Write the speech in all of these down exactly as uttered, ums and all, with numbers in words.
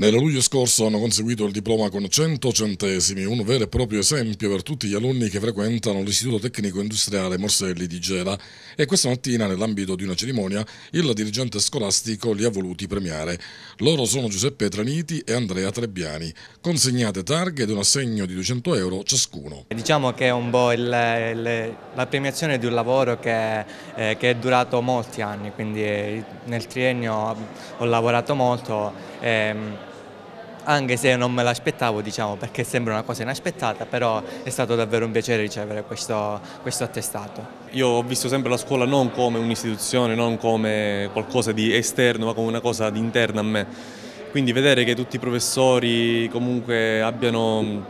Nel luglio scorso hanno conseguito il diploma con cento centesimi, un vero e proprio esempio per tutti gli alunni che frequentano l'Istituto Tecnico Industriale Morselli di Gela, e questa mattina, nell'ambito di una cerimonia, il dirigente scolastico li ha voluti premiare. Loro sono Giuseppe Traniti e Andrea Trebbiani. Consegnate targhe ed un assegno di duecento euro ciascuno. Diciamo che è un po' il, il, la premiazione di un lavoro che, eh, che è durato molti anni, quindi nel triennio ho lavorato molto, ehm, anche se non me l'aspettavo, diciamo, perché sembra una cosa inaspettata, però è stato davvero un piacere ricevere questo, questo attestato. Io ho visto sempre la scuola non come un'istituzione, non come qualcosa di esterno, ma come una cosa di interna a me. Quindi vedere che tutti i professori comunque abbiano,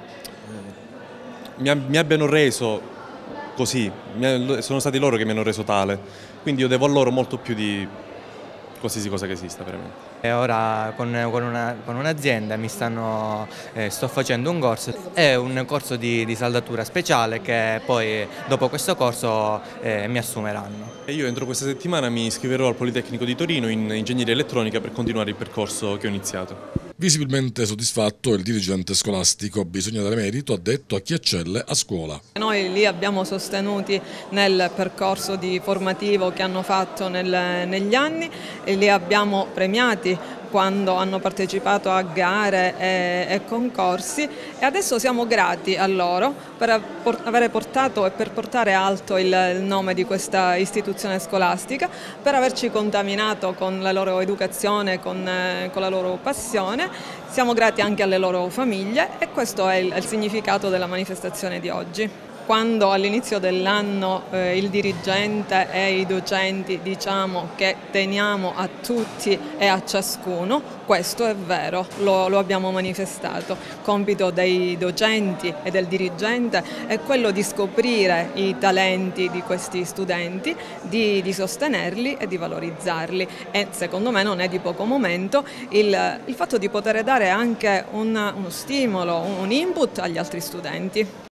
mi, mi abbiano reso così, sono stati loro che mi hanno reso tale. Quindi io devo a loro molto più di qualsiasi cosa che esista veramente. E ora con, con, una, con un'azienda mi stanno, eh, sto facendo un corso, è un corso di, di saldatura speciale che poi dopo questo corso eh, mi assumeranno. E io entro questa settimana mi iscriverò al Politecnico di Torino in ingegneria elettronica per continuare il percorso che ho iniziato. Visibilmente soddisfatto, il dirigente scolastico: bisogna dare merito, ha detto, a chi eccelle a scuola. Noi li abbiamo sostenuti nel percorso di formativo che hanno fatto nel, negli anni e li abbiamo premiati quando hanno partecipato a gare e, e concorsi, e adesso siamo grati a loro per aver portato e per portare alto il, il nome di questa istituzione scolastica, per averci contaminato con la loro educazione, con, eh, con la loro passione. Siamo grati anche alle loro famiglie, e questo è il, il significato della manifestazione di oggi. Quando all'inizio dell'anno eh, il dirigente e i docenti diciamo che teniamo a tutti e a ciascuno, questo è vero, lo, lo abbiamo manifestato. Compito dei docenti e del dirigente è quello di scoprire i talenti di questi studenti, di, di sostenerli e di valorizzarli, e secondo me non è di poco momento il, il fatto di poter dare anche un, uno stimolo, un input agli altri studenti.